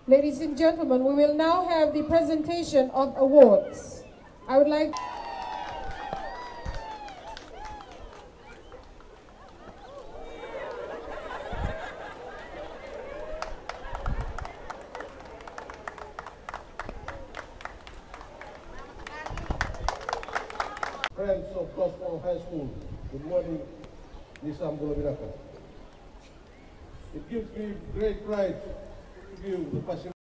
Ladies and gentlemen, we will now have the presentation of awards. I would like friends of Crossmore High School, good morning, Nisam Bulabiraka. It gives me great pride to give the passion